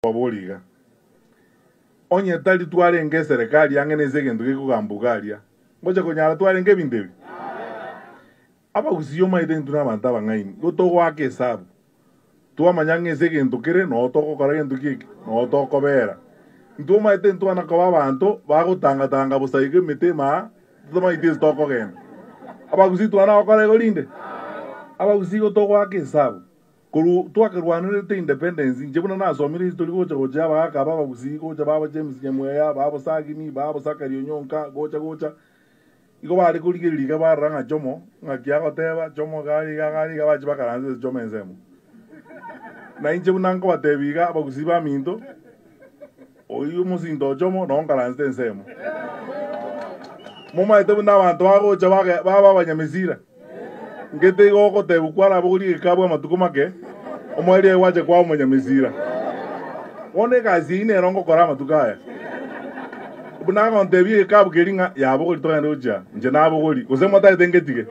Waboliga. Onye tali tuarenge serikali yangeneze gendo kikugambugalia. Ngoja konyala tuarenge bindebi. Aba usiyo maide ntuna mantaba ngaini. Goto wake sabu. Tua manyangeze gendo kire no toko kara gendo kiki. No toko bera. Ntu maide ntu anakaba bantu bago tanga busaige metema. Tu maide stoko gen. Aba usi tu ana okare golinde. Aba usi goto wake sabu. Kuru tuakerwanire te independence njebuna nasomire history gocha baka baba busiko gocha baba James Nyamweya baba Sagini baba Sakari Onyonka gocha iko bari kurigiriga baranga jomo ngakia goteba jomo gari gabachi bakaranze jomo enzemo na njebuna ngo batebiga bagusiba mindo oyu musindo jomo no ngaranze enzemo moma etebuna abantu bagocha baba banyamizira ngete goko tebukwara buguri kabwa matuko make omweli waje kwa munyamizira one kazi ine rongo kora matukaya buna ngo ntebi kabu geringa ya buguri to ndo uja nje na buguri uze mota etengetige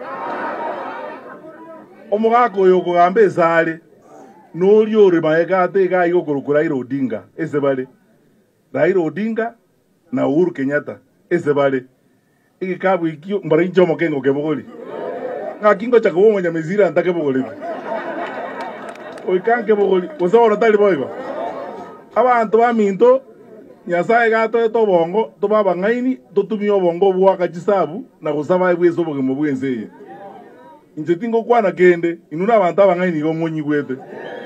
omugako yo kugambe sale nori ore maeka te ga igo kurukura iro Odinga esebale Raila Odinga na Uhuru Kenyatta esebale iki kabu ikio mbari njomo kengo ke buguri ngakingo cha kuwo munyamizira ntake buguri oikanke buguri usoro tali boigo abantu baminto nyasaye gato to bongo to baba ngaini to tumio bongo bwaka chisabu na kusaba ibwezo bugemo bwenzeye nje tingo kwana kende inuna abantu abangaini go monyi gwete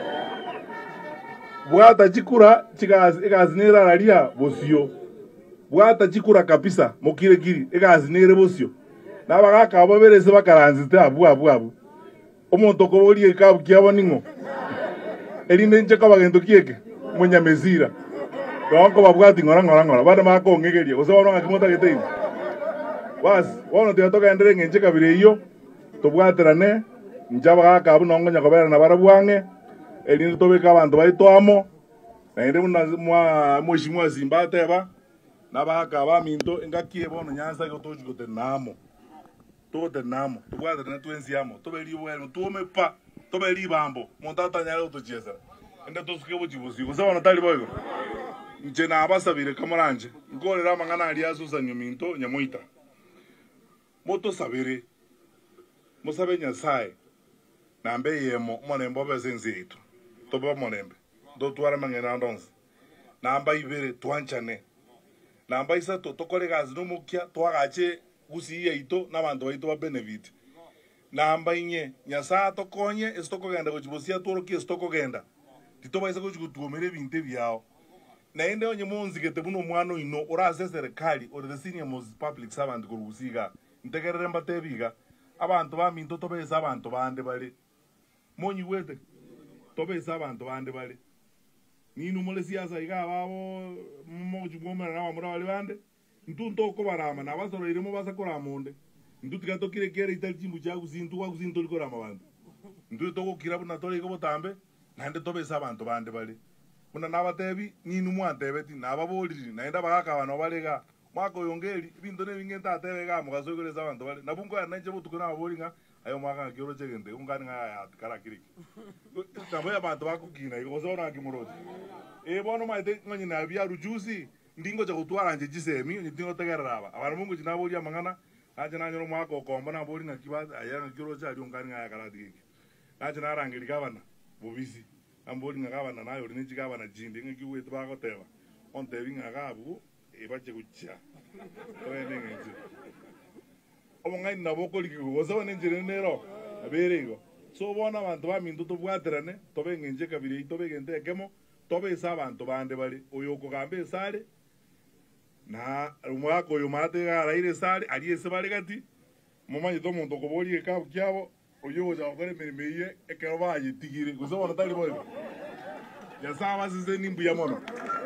bwata chikura chikazi ikazinera ralia bosio bwata chikura kabisa mokirekiri ikazinere bosio nabagaka baberese bakaranzite abu omuntu kobolie kabu kiabo ningo elinde nje kabagendo kieke munyamezira donko babwati ngora bana makongegerie usabona ngakimota geteini basi wono tuyatoka endere ngenje kabire iyo tobwaterane njaba gaka abu nongo nyakobera na barabwange elinde tobeka abantu baitwamo na ende muna mweshimwa Zimbateba nabaka baminto engakie bono nyanza gotojugote namo tote namo tubwaterane twenziamo tobeli bueno tuome pa tobeli bambo montata nyalo tocheza ende tosuke bojibuzi usabona tali boygo nje na abasabire kamoranje ngorera mangana ali asusa nyominto nyamuita moto sabire musabe nyasaye nambe yemo monembo bezenzitu toba monembe do twara mangena ndonze namba ibere twanchane namba isa tokore gazi no mukia twagache gusiya ito nabantu baito ba benefit namba inye nyasa tokonye estoko genda kujibusia toroki estoko genda titoba isa kujugutumere binte byao na ende onye monzi gete buno mwana ino oraze serikali or the senior most public servant kurusiga ntegerere mbatebiga abantu baminto tobeza abantu bande bali monyi wete tobeza abantu bande bali ninu mole siasa iga babo mojugomera na bamura bali bande ntunto ko barama na basoro irimo basakora munde ndutika kire kere italchimbu cha kuzintu kwa kuzinto likora mabantu nduto ko kirabu na tole ko botambe nande tobeza abantu bande bali muna nabatebi ninu mwantebeti nababoliri naenda bagaka bano balega mwako yongeri bintu ne bingenta atebega mugasogereza abantu bali nabungo yananje butukuna abolinga ayo mwaka kyoro chegende ungani nga karakiri tambo abantu bakukina ikosona kimuroti bono maite ngani na bya rujusi ndingo cha kutwara nje jisemi ndingo tegeraba abantu mungu chinabolia mangana aje nanyoro mwako komba na bolinga kibaza ayanga kyoro cha ali ungani nga karatiki aje narangiri gabana bobisi amboli ngabana nayo riniji gabana jindi ngiwetu bakoteba ontebi ngagabu ebaje kucha oyene ngenze omonga inaboko likigo zone njire nero aberego so bona abantu bamindu tobwaterane tobe ngenje kabire tobe gente kemo tobe sa abantu bande bali oyoko gambe sale na umwako yo mate garaire sale ali ese bale gati momanyi to muntu koboli kabu kyabo oyo ja okore meremeye ekero baye tigire guzobona tali boyo ya sawa sise nimbu ya mono